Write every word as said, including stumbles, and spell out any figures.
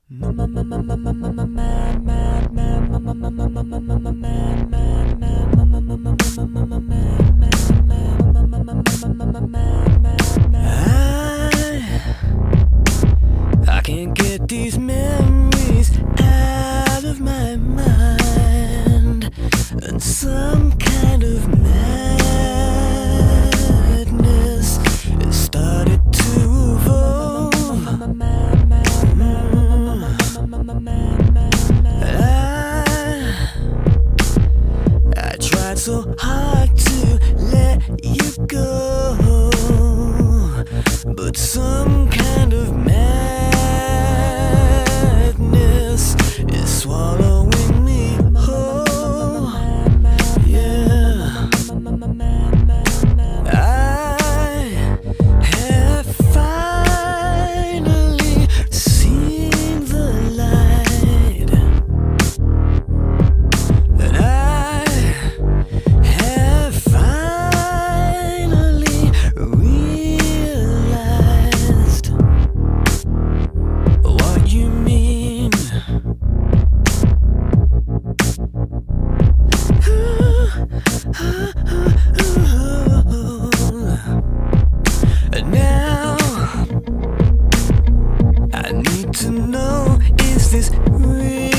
I can't get these memories out of my mind, and some kind of madness has started to evolve. I, I tried so hard to let you go, but some kind of madness is swallowing me whole. Yeah, I have finally seen the light, and I have finally realized what you mean. And now I need to know, is this real?